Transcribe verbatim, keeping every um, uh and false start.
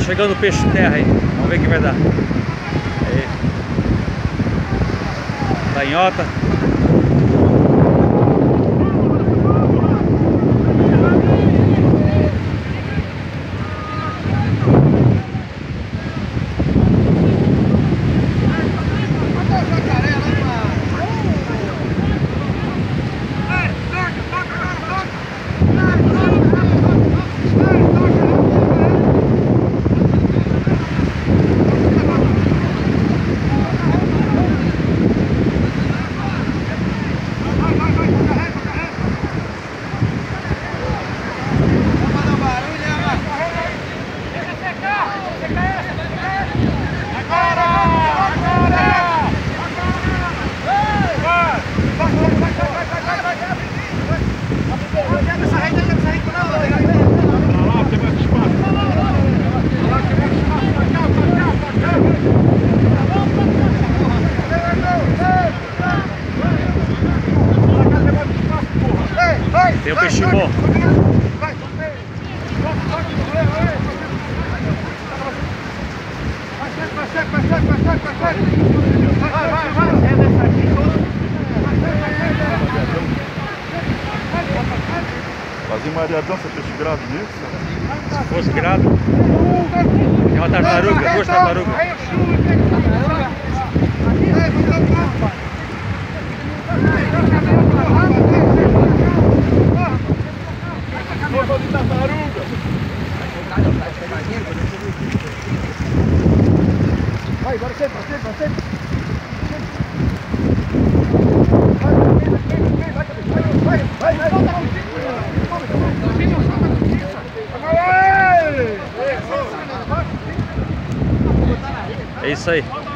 chegando o peixe terra aí. Vamos ver o que vai dar. Aí. Tanhota. Tem um peixe bom. Fazer mareadão, você peixe grave nisso? Se fosse grave. Tem uma tartaruga, duas tartarugas. Força de tartaruga! Vai, agora sempre, sempre, sempre! Vai, vai, vai! Vai, É isso aí.